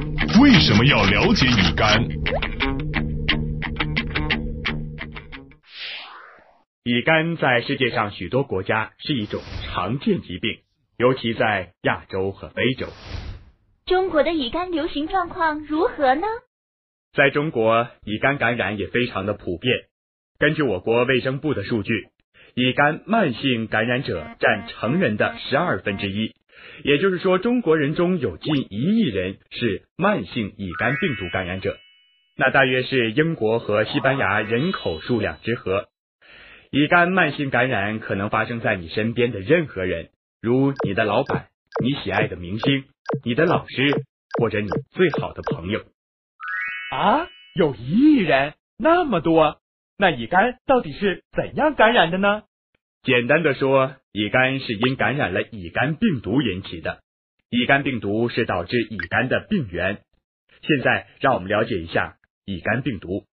为什么要了解乙肝？ 乙肝在世界上许多国家是一种常见疾病，尤其在亚洲和非洲。 中国的乙肝流行状况如何呢？ 在中国，乙肝感染也非常的普遍。根据我国卫生部的数据，乙肝慢性感染者占成人的1/12，也就是说，中国人中有近1亿人是慢性乙肝病毒感染者，那大约是英国和西班牙人口数量之和。乙肝慢性感染可能发生在你身边的任何人，如你的老板、你喜爱的明星、你的老师，或者你最好的朋友。 啊，有1亿人，那么多，那乙肝到底是怎样感染的呢？ 简单的说，乙肝是因感染了乙肝病毒引起的。乙肝病毒是导致乙肝的病原。现在让我们了解一下乙肝病毒，